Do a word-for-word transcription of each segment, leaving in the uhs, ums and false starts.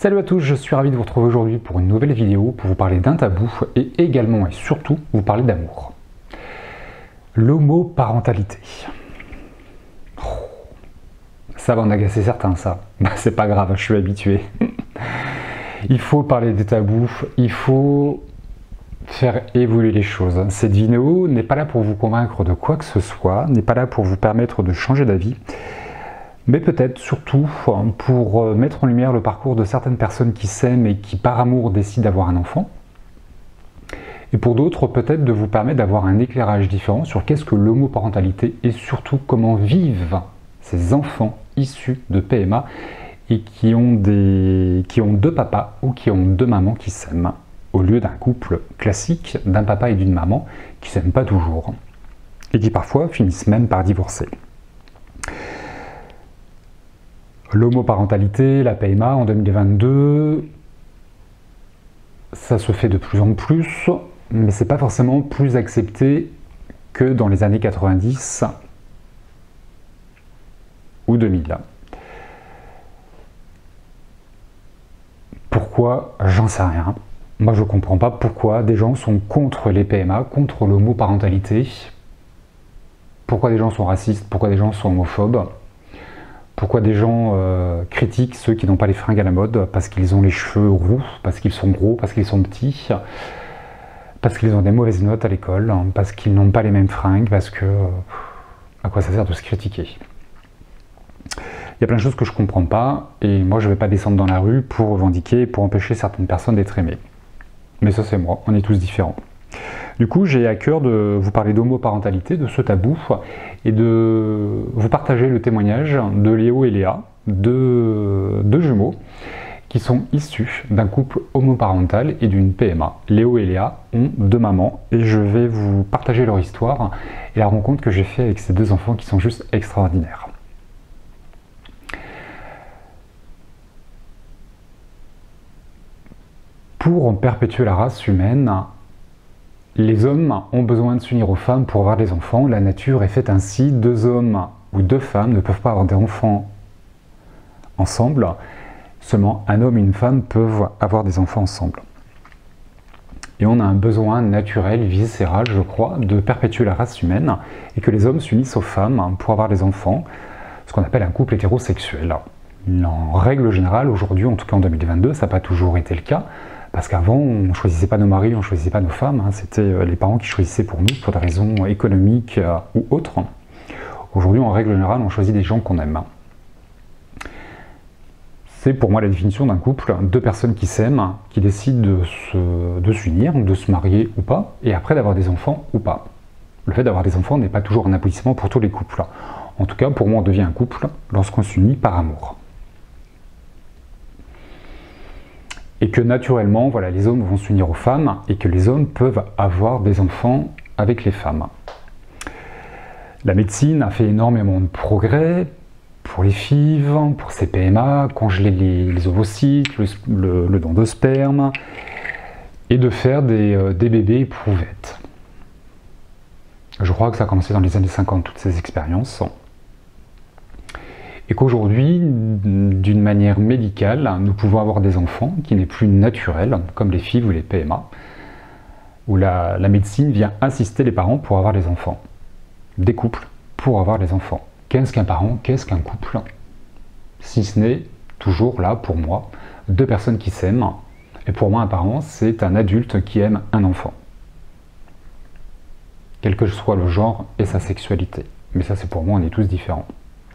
Salut à tous, je suis ravi de vous retrouver aujourd'hui pour une nouvelle vidéo pour vous parler d'un tabou et également et surtout vous parler d'amour. L'homoparentalité. Oh, ça va en agacer certains ça, bah, c'est pas grave, je suis habitué. Il faut parler des tabous, il faut faire évoluer les choses. Cette vidéo n'est pas là pour vous convaincre de quoi que ce soit, n'est pas là pour vous permettre de changer d'avis, mais peut-être surtout pour mettre en lumière le parcours de certaines personnes qui s'aiment et qui par amour décident d'avoir un enfant. Et pour d'autres, peut-être de vous permettre d'avoir un éclairage différent sur qu'est-ce que l'homoparentalité et surtout comment vivent ces enfants issus de P M A et qui ont, des, qui ont deux papas ou qui ont deux mamans qui s'aiment, au lieu d'un couple classique d'un papa et d'une maman qui ne s'aiment pas toujours et qui parfois finissent même par divorcer. L'homoparentalité, la P M A en deux mille vingt-deux, ça se fait de plus en plus, mais c'est pas forcément plus accepté que dans les années quatre-vingt-dix ou deux mille. Pourquoi? J'en sais rien. Moi je comprends pas pourquoi des gens sont contre les P M A, contre l'homoparentalité. Pourquoi des gens sont racistes, pourquoi des gens sont homophobes. Pourquoi des gens euh, critiquent ceux qui n'ont pas les fringues à la mode parce qu'ils ont les cheveux roux, parce qu'ils sont gros, parce qu'ils sont petits, parce qu'ils ont des mauvaises notes à l'école, parce qu'ils n'ont pas les mêmes fringues, parce que... Euh, à quoi ça sert de se critiquer? Il y a plein de choses que je ne comprends pas, et moi je ne vais pas descendre dans la rue pour revendiquer, pour empêcher certaines personnes d'être aimées. Mais ça c'est moi, on est tous différents. Du coup, j'ai à cœur de vous parler d'homoparentalité, de ce tabou, et de vous partager le témoignage de Léo et Léa, deux, deux jumeaux, qui sont issus d'un couple homoparental et d'une P M A. Léo et Léa ont deux mamans, et je vais vous partager leur histoire et la rencontre que j'ai faite avec ces deux enfants qui sont juste extraordinaires. Pour perpétuer la race humaine, les hommes ont besoin de s'unir aux femmes pour avoir des enfants. La nature est faite ainsi. Deux hommes ou deux femmes ne peuvent pas avoir des enfants ensemble. Seulement un homme et une femme peuvent avoir des enfants ensemble. Et on a un besoin naturel, viscéral, je crois, de perpétuer la race humaine et que les hommes s'unissent aux femmes pour avoir des enfants, ce qu'on appelle un couple hétérosexuel. En règle générale, aujourd'hui, en tout cas en deux mille vingt-deux, ça n'a pas toujours été le cas. Parce qu'avant, on ne choisissait pas nos maris, on ne choisissait pas nos femmes, hein. C'était les parents qui choisissaient pour nous, pour des raisons économiques euh, ou autres. Aujourd'hui, en règle générale, on choisit des gens qu'on aime. C'est pour moi la définition d'un couple, deux personnes qui s'aiment, qui décident de, se, de s'unir, de se marier ou pas, et après d'avoir des enfants ou pas. Le fait d'avoir des enfants n'est pas toujours un aboutissement pour tous les couples. En tout cas, pour moi, on devient un couple lorsqu'on s'unit par amour. Et que naturellement, voilà, les hommes vont s'unir aux femmes et que les hommes peuvent avoir des enfants avec les femmes. La médecine a fait énormément de progrès pour les F I V, pour ces P M A, congeler les, les ovocytes, le, le, le don de sperme, et de faire des, euh, des bébés éprouvettes. Je crois que ça a commencé dans les années cinquante, toutes ces expériences. Et qu'aujourd'hui, d'une manière médicale, nous pouvons avoir des enfants qui n'est plus naturel, comme les F I V ou les P M A, où la, la médecine vient assister les parents pour avoir des enfants. Des couples pour avoir des enfants. Qu'est-ce qu'un parent? Qu'est-ce qu'un couple? Si ce n'est, toujours là, pour moi, deux personnes qui s'aiment. Et pour moi, un parent, c'est un adulte qui aime un enfant. Quel que soit le genre et sa sexualité. Mais ça, c'est pour moi, on est tous différents.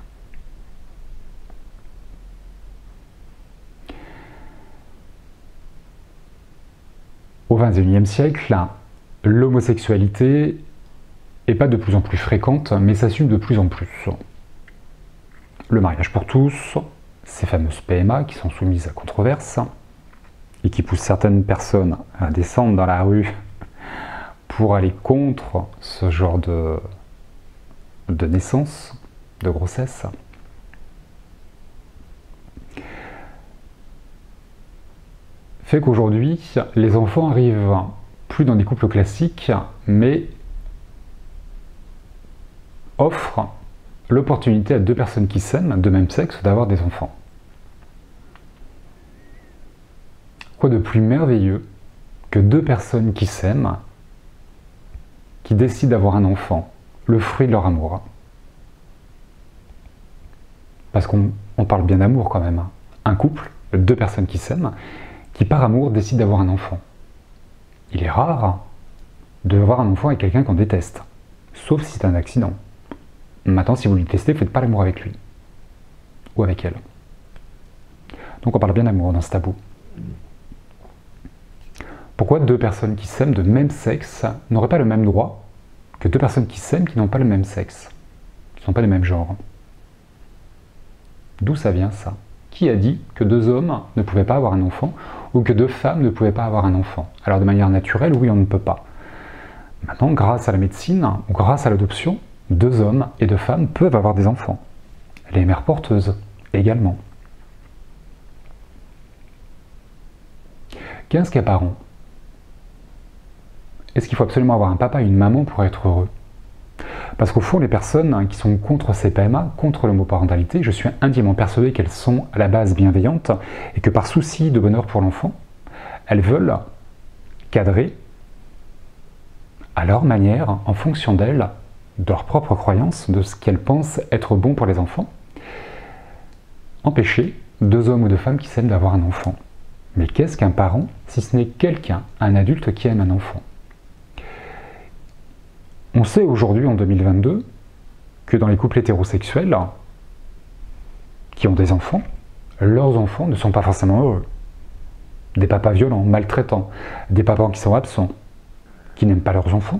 Au vingt et unième siècle, l'homosexualité n'est pas de plus en plus fréquente, mais s'assume de plus en plus. Le mariage pour tous, ces fameuses P M A qui sont soumises à controverse et qui poussent certaines personnes à descendre dans la rue pour aller contre ce genre de, de naissance, de grossesse. Fait qu'aujourd'hui, les enfants arrivent plus dans des couples classiques, mais offrent l'opportunité à deux personnes qui s'aiment, de même sexe, d'avoir des enfants. Quoi de plus merveilleux que deux personnes qui s'aiment, qui décident d'avoir un enfant, le fruit de leur amour. Parce qu'on on parle bien d'amour quand même. Un couple, deux personnes qui s'aiment, qui par amour décident d'avoir un enfant. Il est rare de avoir un enfant avec quelqu'un qu'on déteste, sauf si c'est un accident. Maintenant, si vous le détestez, faites pas l'amour avec lui. Ou avec elle. Donc on parle bien d'amour dans ce tabou. Pourquoi deux personnes qui s'aiment de même sexe n'auraient pas le même droit que deux personnes qui s'aiment qui n'ont pas le même sexe, qui ne sont pas les mêmes genres? D'où ça vient ça? Qui a dit que deux hommes ne pouvaient pas avoir un enfant ou que deux femmes ne pouvaient pas avoir un enfant? Alors de manière naturelle, oui, on ne peut pas. Maintenant, grâce à la médecine ou grâce à l'adoption, deux hommes et deux femmes peuvent avoir des enfants. Les mères porteuses également. Qu'est-ce qu'un parent? Est-ce qu'il faut absolument avoir un papa et une maman pour être heureux? Parce qu'au fond, les personnes qui sont contre ces P M A, contre l'homoparentalité, je suis intimement persuadé qu'elles sont à la base bienveillantes et que par souci de bonheur pour l'enfant, elles veulent cadrer à leur manière, en fonction d'elles, de leurs propres croyances, de ce qu'elles pensent être bon pour les enfants, empêcher deux hommes ou deux femmes qui s'aiment d'avoir un enfant. Mais qu'est-ce qu'un parent si ce n'est quelqu'un, un adulte qui aime un enfant? On sait aujourd'hui, en deux mille vingt-deux, que dans les couples hétérosexuels qui ont des enfants, leurs enfants ne sont pas forcément heureux. Des papas violents, maltraitants, des papas qui sont absents, qui n'aiment pas leurs enfants,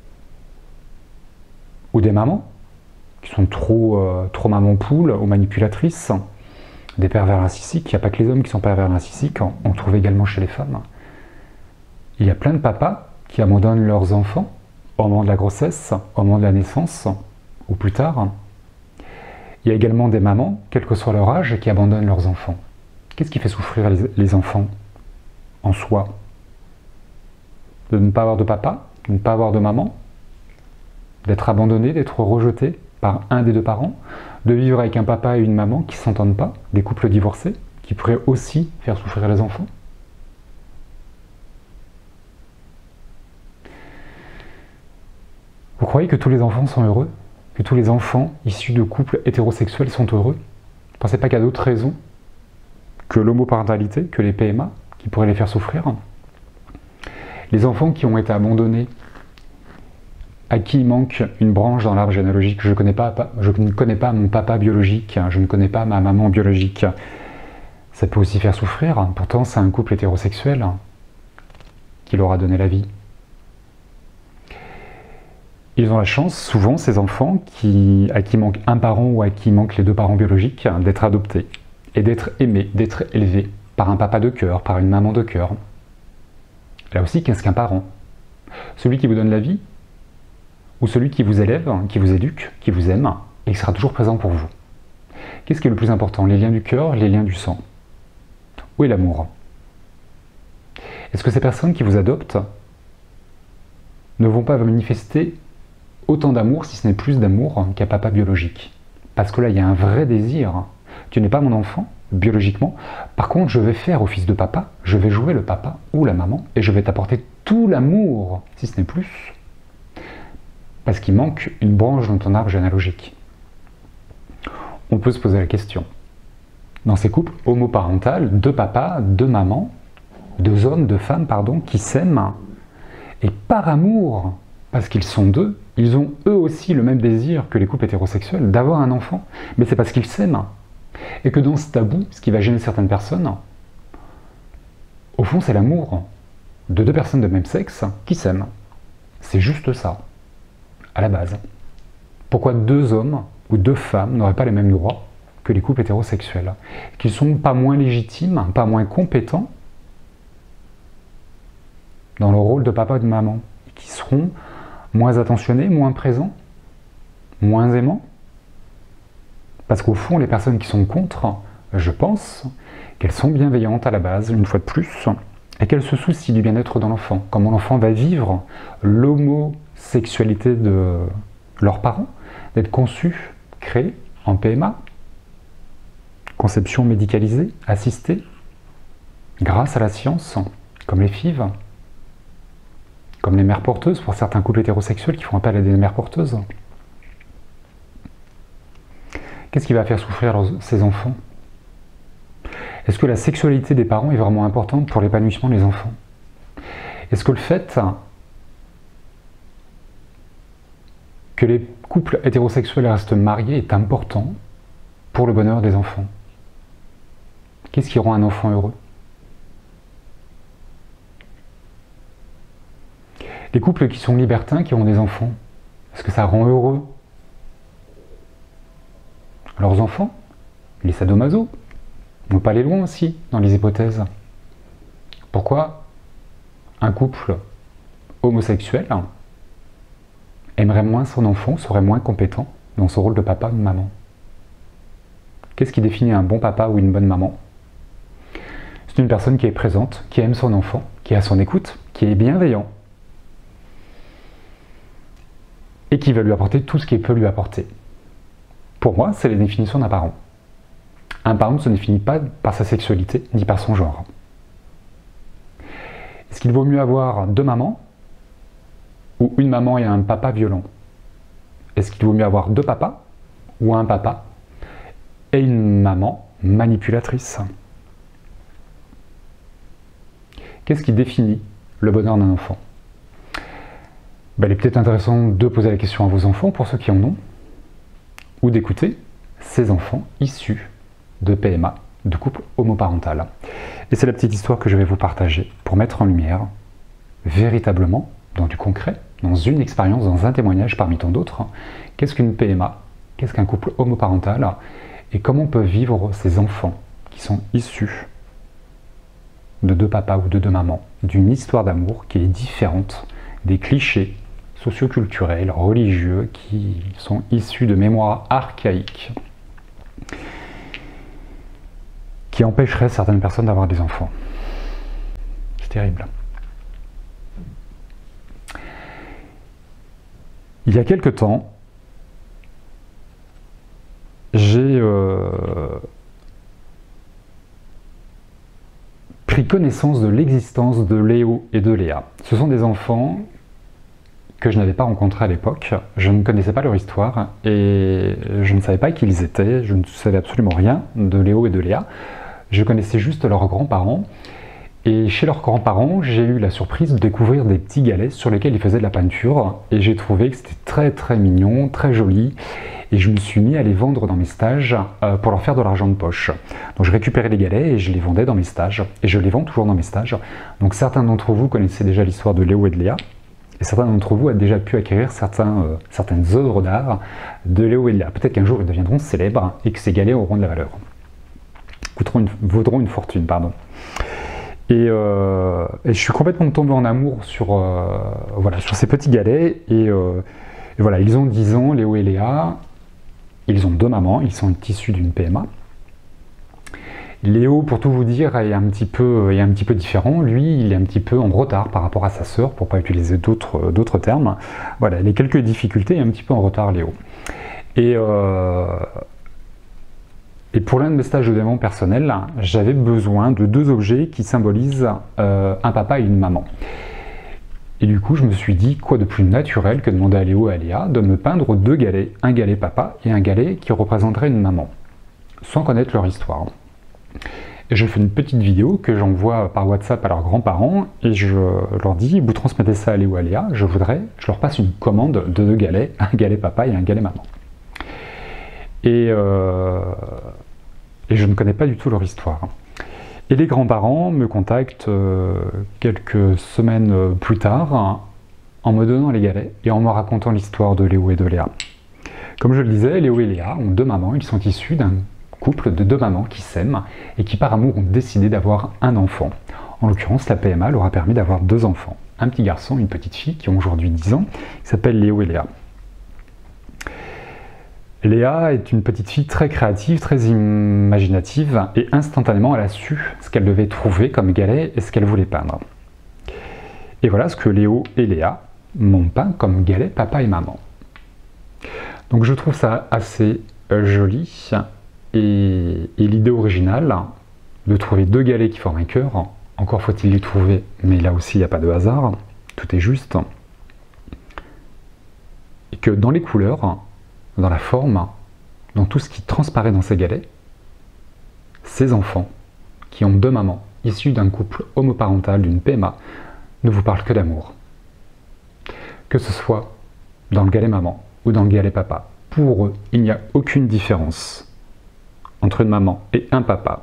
ou des mamans qui sont trop, euh, trop maman poule ou manipulatrices, des pervers narcissiques. Il n'y a pas que les hommes qui sont pervers narcissiques, on trouve également chez les femmes. Il y a plein de papas qui abandonnent leurs enfants au moment de la grossesse, au moment de la naissance, ou plus tard. Il y a également des mamans, quel que soit leur âge, qui abandonnent leurs enfants. Qu'est-ce qui fait souffrir les, les enfants en soi? De ne pas avoir de papa, de ne pas avoir de maman, d'être abandonné, d'être rejeté par un des deux parents, de vivre avec un papa et une maman qui ne s'entendent pas, des couples divorcés, qui pourraient aussi faire souffrir les enfants. Vous croyez que tous les enfants sont heureux? Que tous les enfants issus de couples hétérosexuels sont heureux? Vous ne pensez pas qu'il y a d'autres raisons que l'homoparentalité, que les P M A, qui pourraient les faire souffrir? Les enfants qui ont été abandonnés, à qui il manque une branche dans l'arbre généalogique, je, connais pas, je ne connais pas mon papa biologique, je ne connais pas ma maman biologique, ça peut aussi faire souffrir. Pourtant, c'est un couple hétérosexuel qui leur a donné la vie. Ils ont la chance, souvent, ces enfants, qui, à qui manque un parent ou à qui manquent les deux parents biologiques, d'être adoptés et d'être aimés, d'être élevés par un papa de cœur, par une maman de cœur. Là aussi, qu'est-ce qu'un parent? Celui qui vous donne la vie ou celui qui vous élève, qui vous éduque, qui vous aime et qui sera toujours présent pour vous? Qu'est-ce qui est le plus important? Les liens du cœur, les liens du sang? Où est l'amour? Est-ce que ces personnes qui vous adoptent ne vont pas manifester autant d'amour, si ce n'est plus d'amour, qu'un papa biologique? Parce que là, il y a un vrai désir. Tu n'es pas mon enfant, biologiquement. Par contre, je vais faire office de papa, je vais jouer le papa ou la maman, et je vais t'apporter tout l'amour, si ce n'est plus. Parce qu'il manque une branche dans ton arbre généalogique. On peut se poser la question. Dans ces couples homoparentaux, deux papas, deux mamans, deux hommes, deux femmes, pardon, qui s'aiment, et par amour, parce qu'ils sont deux, ils ont eux aussi le même désir que les couples hétérosexuels d'avoir un enfant, mais c'est parce qu'ils s'aiment. Et que dans ce tabou, ce qui va gêner certaines personnes, au fond c'est l'amour de deux personnes de même sexe qui s'aiment. C'est juste ça, à la base. Pourquoi deux hommes ou deux femmes n'auraient pas les mêmes droits que les couples hétérosexuels? Qu'ils ne sont pas moins légitimes, pas moins compétents dans le rôle de papa et de maman, qui seront moins attentionnés, moins présents, moins aimants. Parce qu'au fond, les personnes qui sont contre, je pense qu'elles sont bienveillantes à la base, une fois de plus, et qu'elles se soucient du bien-être de l'enfant, comment l'enfant va vivre l'homosexualité de leurs parents, d'être conçu, créé en P M A, conception médicalisée, assistée, grâce à la science, comme les F I V, comme les mères porteuses, pour certains couples hétérosexuels qui font appel à des mères porteuses. Qu'est-ce qui va faire souffrir ces enfants? Est-ce que la sexualité des parents est vraiment importante pour l'épanouissement des enfants? Est-ce que le fait que les couples hétérosexuels restent mariés est important pour le bonheur des enfants? Qu'est-ce qui rend un enfant heureux? Les couples qui sont libertins, qui ont des enfants, est-ce que ça rend heureux leurs enfants? Les sadomaso? On ne peut pas aller loin aussi dans les hypothèses. Pourquoi un couple homosexuel aimerait moins son enfant, serait moins compétent dans son rôle de papa ou de maman? Qu'est-ce qui définit un bon papa ou une bonne maman? C'est une personne qui est présente, qui aime son enfant, qui est à son écoute, qui est bienveillant et qui va lui apporter tout ce qu'il peut lui apporter. Pour moi, c'est la définition d'un parent. Un parent ne se définit pas par sa sexualité ni par son genre. Est-ce qu'il vaut mieux avoir deux mamans ou une maman et un papa violent? Est-ce qu'il vaut mieux avoir deux papas ou un papa et une maman manipulatrice? Qu'est-ce qui définit le bonheur d'un enfant? Ben, il est peut-être intéressant de poser la question à vos enfants, pour ceux qui en ont, ou d'écouter ces enfants issus de P M A, de couple homoparental. Et c'est la petite histoire que je vais vous partager pour mettre en lumière, véritablement, dans du concret, dans une expérience, dans un témoignage parmi tant d'autres, qu'est-ce qu'une P M A, qu'est-ce qu'un couple homoparental, et comment peuvent vivre ces enfants qui sont issus de deux papas ou de deux mamans, d'une histoire d'amour qui est différente des clichés socioculturels, religieux, qui sont issus de mémoires archaïques, qui empêcheraient certaines personnes d'avoir des enfants. C'est terrible. Il y a quelque temps, j'ai euh, pris connaissance de l'existence de Léo et de Léa. Ce sont des enfants que je n'avais pas rencontrés à l'époque, je ne connaissais pas leur histoire et je ne savais pas qui ils étaient, je ne savais absolument rien de Léo et de Léa. Je connaissais juste leurs grands-parents et chez leurs grands-parents, j'ai eu la surprise de découvrir des petits galets sur lesquels ils faisaient de la peinture et j'ai trouvé que c'était très très mignon, très joli et je me suis mis à les vendre dans mes stages pour leur faire de l'argent de poche. Donc je récupérais les galets et je les vendais dans mes stages et je les vends toujours dans mes stages. Donc certains d'entre vous connaissaient déjà l'histoire de Léo et de Léa. Et certains d'entre vous ont déjà pu acquérir certains, euh, certaines œuvres d'art de Léo et Léa. Peut-être qu'un jour ils deviendront célèbres et que ces galets auront de la valeur. Coûteront une, vaudront une fortune, pardon. Et, euh, et je suis complètement tombé en amour sur, euh, voilà, sur ces petits galets. Et, euh, et voilà, ils ont dix ans, Léo et Léa. Ils ont deux mamans, ils sont issus d'une P M A. Léo, pour tout vous dire, est un petit peu, est un petit peu différent. Lui, il est un petit peu en retard par rapport à sa sœur, pour ne pas utiliser d'autres, d'autres termes. Voilà, il a quelques difficultés, il est un petit peu en retard, Léo. Et, euh, et pour l'un de mes stages de développement personnel, j'avais besoin de deux objets qui symbolisent euh, un papa et une maman. Et du coup, je me suis dit, quoi de plus naturel que de demander à Léo et à Léa de me peindre deux galets, un galet papa et un galet qui représenterait une maman, sans connaître leur histoire. Et je fais une petite vidéo que j'envoie par WhatsApp à leurs grands-parents et je leur dis, vous transmettez ça à Léo ou à Léa, je voudrais, je leur passe une commande de deux galets, un galet papa et un galet maman. Et, euh, et je ne connais pas du tout leur histoire. Et les grands-parents me contactent euh, quelques semaines plus tard en me donnant les galets et en me racontant l'histoire de Léo et de Léa. Comme je le disais, Léo et Léa ont deux mamans, ils sont issus d'un couple de deux mamans qui s'aiment et qui par amour ont décidé d'avoir un enfant. En l'occurrence, la P M A leur a permis d'avoir deux enfants, un petit garçon et une petite fille qui ont aujourd'hui dix ans, qui s'appellent Léo et Léa. Léa est une petite fille très créative, très imaginative et instantanément elle a su ce qu'elle devait trouver comme galet et ce qu'elle voulait peindre. Et voilà ce que Léo et Léa m'ont peint comme galet papa et maman. Donc je trouve ça assez joli. Et, et l'idée originale de trouver deux galets qui forment un cœur. Encore faut-il les trouver, mais là aussi il n'y a pas de hasard, tout est juste. Et que dans les couleurs, dans la forme, dans tout ce qui transparaît dans ces galets, ces enfants qui ont deux mamans, issus d'un couple homoparental, d'une P M A, ne vous parlent que d'amour. Que ce soit dans le galet maman ou dans le galet papa, pour eux, il n'y a aucune différence entre une maman et un papa,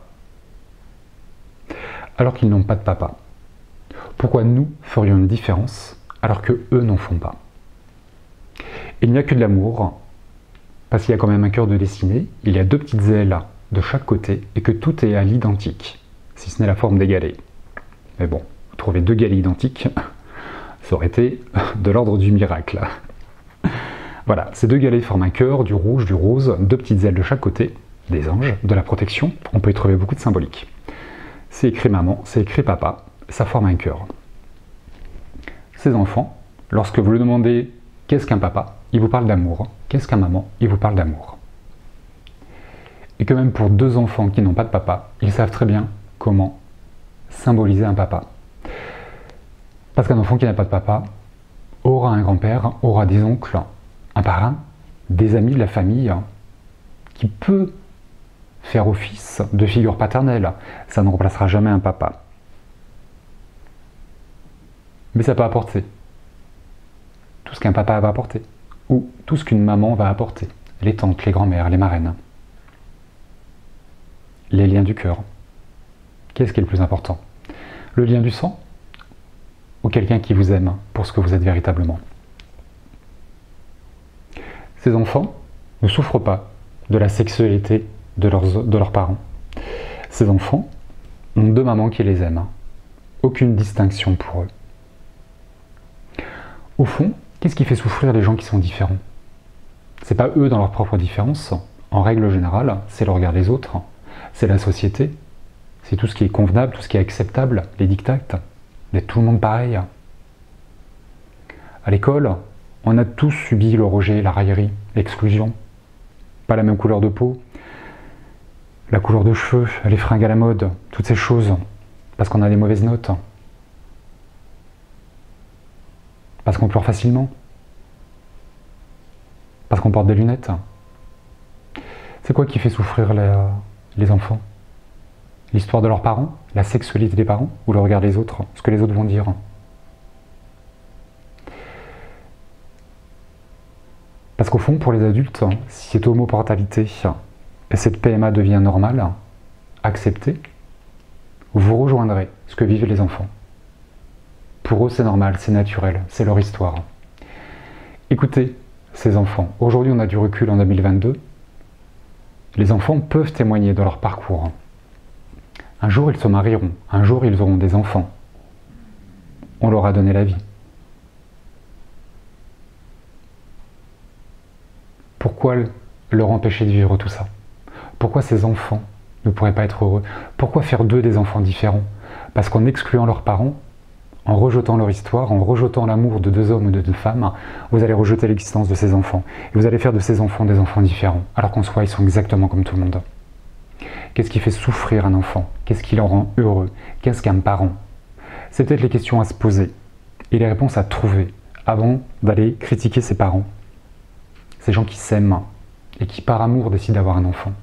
alors qu'ils n'ont pas de papa. Pourquoi nous ferions une différence alors que eux n'en font pas? Il n'y a que de l'amour, parce qu'il y a quand même un cœur de dessiné, il y a deux petites ailes de chaque côté, et que tout est à l'identique, si ce n'est la forme des galets. Mais bon, vous trouvez deux galets identiques, ça aurait été de l'ordre du miracle. Voilà, ces deux galets forment un cœur, du rouge, du rose, deux petites ailes de chaque côté, des anges, de la protection, on peut y trouver beaucoup de symbolique. C'est écrit maman, c'est écrit papa, ça forme un cœur. Ces enfants, lorsque vous lui demandez qu'est-ce qu'un papa, il vous parle d'amour. Qu'est-ce qu'un maman, il vous parle d'amour. Et que même pour deux enfants qui n'ont pas de papa, ils savent très bien comment symboliser un papa. Parce qu'un enfant qui n'a pas de papa aura un grand-père, aura des oncles, un parrain, des amis de la famille, qui peut faire office de figure paternelle. Ça ne remplacera jamais un papa. Mais ça peut apporter tout ce qu'un papa va apporter, ou tout ce qu'une maman va apporter. Les tantes, les grands-mères, les marraines. Les liens du cœur. Qu'est-ce qui est le plus important? Le lien du sang, ou quelqu'un qui vous aime pour ce que vous êtes véritablement? Ces enfants ne souffrent pas de la sexualité de leurs, de leurs parents. Ces enfants ont deux mamans qui les aiment. Aucune distinction pour eux. Au fond, qu'est-ce qui fait souffrir les gens qui sont différents? C'est pas eux dans leur propre différence. En règle générale, c'est le regard des autres. C'est la société. C'est tout ce qui est convenable, tout ce qui est acceptable, les dictates. D'être tout le monde pareil. À l'école, on a tous subi le rejet, la raillerie, l'exclusion. Pas la même couleur de peau, la couleur de cheveux, les fringues à la mode, toutes ces choses, parce qu'on a des mauvaises notes, parce qu'on pleure facilement, parce qu'on porte des lunettes. C'est quoi qui fait souffrir les, les enfants? L'histoire de leurs parents, la sexualité des parents, ou le regard des autres, ce que les autres vont dire? Parce qu'au fond, pour les adultes, si cette homoparentalité et cette P M A devient normale, acceptée, vous rejoindrez ce que vivent les enfants. Pour eux, c'est normal, c'est naturel, c'est leur histoire. Écoutez ces enfants. Aujourd'hui, on a du recul en deux mille vingt-deux. Les enfants peuvent témoigner de leur parcours. Un jour, ils se marieront. Un jour, ils auront des enfants. On leur a donné la vie. Pourquoi leur empêcher de vivre tout ça? Pourquoi ces enfants ne pourraient pas être heureux? Pourquoi faire d'eux des enfants différents? Parce qu'en excluant leurs parents, en rejetant leur histoire, en rejetant l'amour de deux hommes ou de deux femmes, vous allez rejeter l'existence de ces enfants. Et vous allez faire de ces enfants des enfants différents, alors qu'en soi, ils sont exactement comme tout le monde. Qu'est-ce qui fait souffrir un enfant? Qu'est-ce qui le rend heureux? Qu'est-ce qu'un parent? C'est peut-être les questions à se poser et les réponses à trouver avant d'aller critiquer ses parents. Ces gens qui s'aiment et qui par amour décident d'avoir un enfant.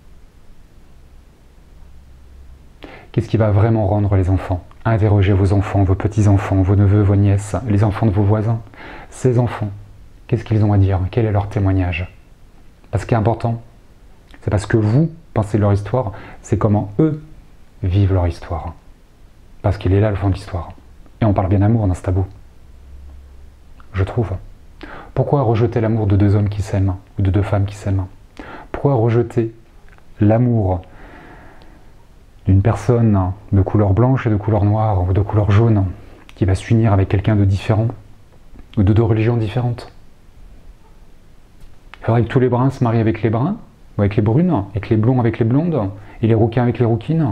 Qu'est-ce qui va vraiment rendre les enfants? Interrogez vos enfants, vos petits-enfants, vos neveux, vos nièces, les enfants de vos voisins. Ces enfants, qu'est-ce qu'ils ont à dire? Quel est leur témoignage? Parce qu'il est important, c'est parce que vous pensez de leur histoire, c'est comment eux vivent leur histoire. Parce qu'il est là le fond de l'histoire. Et on parle bien d'amour dans ce tabou. Je trouve. Pourquoi rejeter l'amour de deux hommes qui s'aiment, ou de deux femmes qui s'aiment? Pourquoi rejeter l'amour d'une personne de couleur blanche et de couleur noire, ou de couleur jaune, qui va s'unir avec quelqu'un de différent, ou de deux religions différentes? Il faudrait que tous les bruns se marient avec les bruns, ou avec les brunes, et que les blonds avec les blondes, et les rouquins avec les rouquines.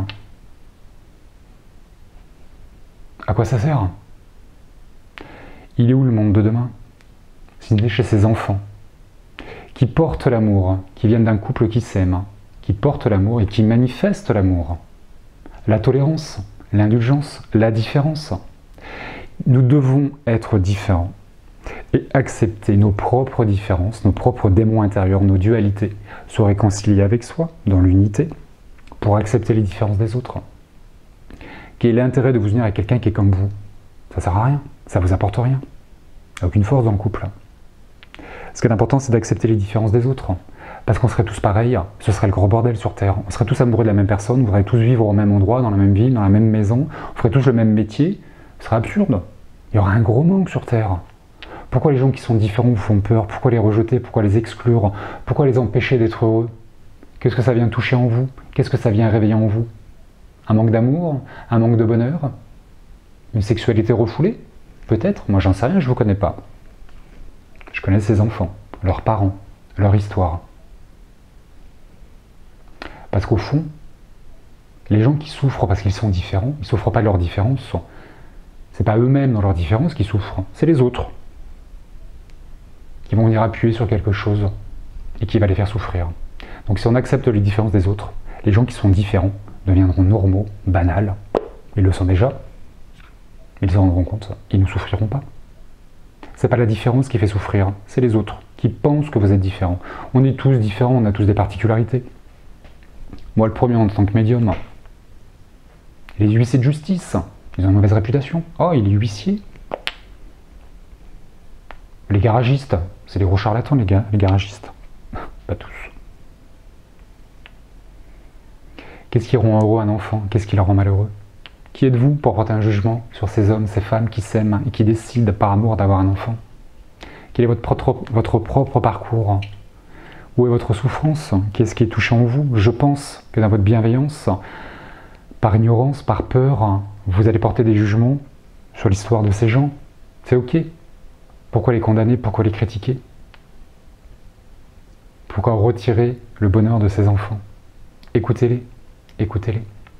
À quoi ça sert? Il est où le monde de demain? Si ce n'est chez ces enfants, qui portent l'amour, qui viennent d'un couple qui s'aime, qui portent l'amour et qui manifestent l'amour. la tolérance, l'indulgence, la différence. Nous devons être différents et accepter nos propres différences, nos propres démons intérieurs, nos dualités, se réconcilier avec soi, dans l'unité, pour accepter les différences des autres. Quel est l'intérêt de vous unir avec quelqu'un qui est comme vous? Ça ne sert à rien, ça ne vous apporte rien. Il n'y a aucune force dans le couple. Ce qui est important, c'est d'accepter les différences des autres. Parce qu'on serait tous pareils, ce serait le gros bordel sur Terre. On serait tous amoureux de la même personne, on voudrait tous vivre au même endroit, dans la même ville, dans la même maison, on ferait tous le même métier. Ce serait absurde. Il y aurait un gros manque sur Terre. Pourquoi les gens qui sont différents vous font peur? Pourquoi les rejeter? Pourquoi les exclure? Pourquoi les empêcher d'être heureux? Qu'est-ce que ça vient toucher en vous? Qu'est-ce que ça vient réveiller en vous? Un manque d'amour? Un manque de bonheur? Une sexualité refoulée? Peut-être, moi j'en sais rien, je ne vous connais pas. Je connais ces enfants, leurs parents, leur histoire. Parce qu'au fond, les gens qui souffrent parce qu'ils sont différents, ils ne souffrent pas de leur différence. Ce n'est pas eux-mêmes dans leur différence qui souffrent, c'est les autres. Qui vont venir appuyer sur quelque chose et qui va les faire souffrir. Donc si on accepte les différences des autres, les gens qui sont différents deviendront normaux, banals. Ils le sont déjà. Ils se rendront compte, ils ne souffriront pas. C'est pas la différence qui fait souffrir, c'est les autres qui pensent que vous êtes différents. On est tous différents, on a tous des particularités. Moi, le premier en tant que médium, les huissiers de justice, ils ont une mauvaise réputation. Oh, il est huissier. Les garagistes, c'est des gros charlatans, les gars, les garagistes. Pas tous. Qu'est-ce qui rend heureux un enfant? Qu'est-ce qui le rend malheureux? Qui êtes-vous pour porter un jugement sur ces hommes, ces femmes qui s'aiment et qui décident par amour d'avoir un enfant? Quel est votre propre, votre propre parcours? Où est votre souffrance? Qu'est-ce qui est touché en vous? Je pense que dans votre bienveillance, par ignorance, par peur, vous allez porter des jugements sur l'histoire de ces gens. C'est ok. Pourquoi les condamner? Pourquoi les critiquer? Pourquoi retirer le bonheur de ces enfants? Écoutez-les, écoutez-les.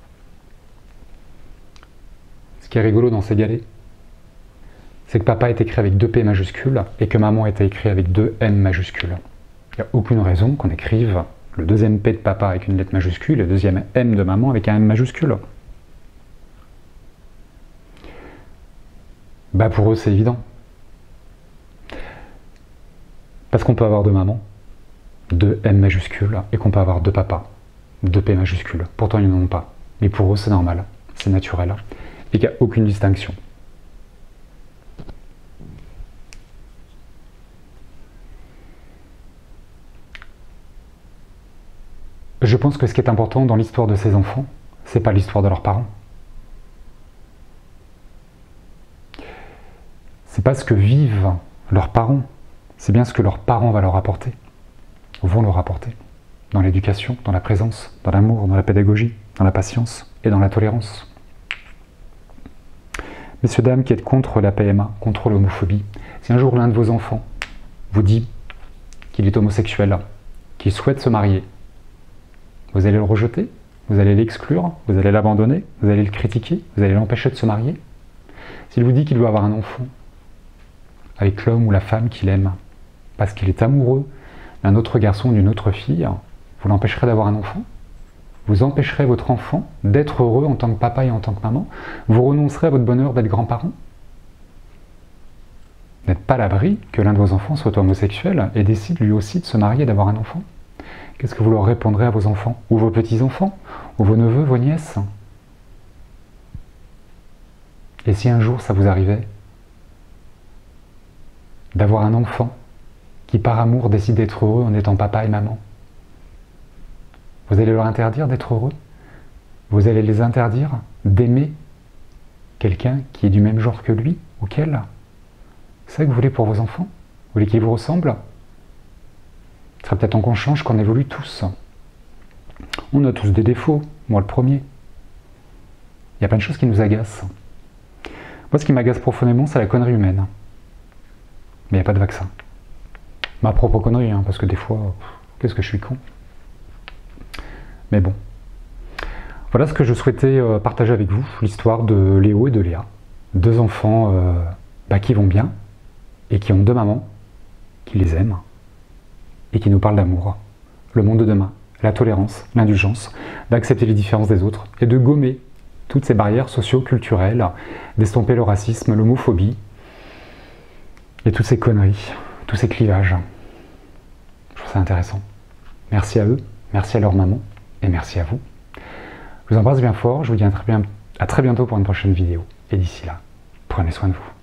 Ce qui est rigolo dans ces galets, c'est que papa est écrit avec deux P majuscules et que maman est écrit avec deux M majuscules. Il n'y a aucune raison qu'on écrive le deuxième P de papa avec une lettre majuscule et le deuxième M de maman avec un M majuscule. Bah pour eux c'est évident. Parce qu'on peut avoir deux mamans, deux M majuscules, et qu'on peut avoir deux papas, deux P majuscules. Pourtant ils n'en ont pas. Mais pour eux c'est normal, c'est naturel, et qu'il n'y a aucune distinction. Je pense que ce qui est important dans l'histoire de ces enfants, c'est pas l'histoire de leurs parents. C'est pas ce que vivent leurs parents, c'est bien ce que leurs parents vont leur apporter, vont leur apporter, dans l'éducation, dans la présence, dans l'amour, dans la pédagogie, dans la patience et dans la tolérance. Messieurs, dames qui êtes contre la P M A, contre l'homophobie, si un jour l'un de vos enfants vous dit qu'il est homosexuel, qu'il souhaite se marier, vous allez le rejeter, vous allez l'exclure, vous allez l'abandonner, vous allez le critiquer, vous allez l'empêcher de se marier. S'il vous dit qu'il doit avoir un enfant avec l'homme ou la femme qu'il aime, parce qu'il est amoureux d'un autre garçon ou d'une autre fille, vous l'empêcherez d'avoir un enfant? Vous empêcherez votre enfant d'être heureux en tant que papa et en tant que maman? Vous renoncerez à votre bonheur d'être grand-parent? Vous n'êtes pas à l'abri que l'un de vos enfants soit homosexuel et décide lui aussi de se marier et d'avoir un enfant. Qu'est-ce que vous leur répondrez à vos enfants? Ou vos petits-enfants? Ou vos neveux, vos nièces? Et si un jour ça vous arrivait d'avoir un enfant qui par amour décide d'être heureux en étant papa et maman, vous allez leur interdire d'être heureux? Vous allez les interdire d'aimer quelqu'un qui est du même genre que lui ou qu'elle? C'est ça que vous voulez pour vos enfants? Vous voulez qu'ils vous ressemblent? Ce serait peut-être temps qu'on change, qu'on évolue tous. On a tous des défauts, moi le premier. Il y a plein de choses qui nous agacent. Moi, ce qui m'agace profondément, c'est la connerie humaine. Mais il n'y a pas de vaccin. Ma propre connerie, hein, parce que des fois, qu'est-ce que je suis con. Mais bon. Voilà ce que je souhaitais euh, partager avec vous, l'histoire de Léo et de Léa. Deux enfants euh, bah, qui vont bien, et qui ont deux mamans qui les aiment, et qui nous parlent d'amour. Le monde de demain, la tolérance, l'indulgence, d'accepter les différences des autres, et de gommer toutes ces barrières socio-culturelles, d'estomper le racisme, l'homophobie, et toutes ces conneries, tous ces clivages. Je trouve ça intéressant. Merci à eux, merci à leur maman, et merci à vous. Je vous embrasse bien fort, je vous dis à très, bien, à très bientôt pour une prochaine vidéo. Et d'ici là, prenez soin de vous.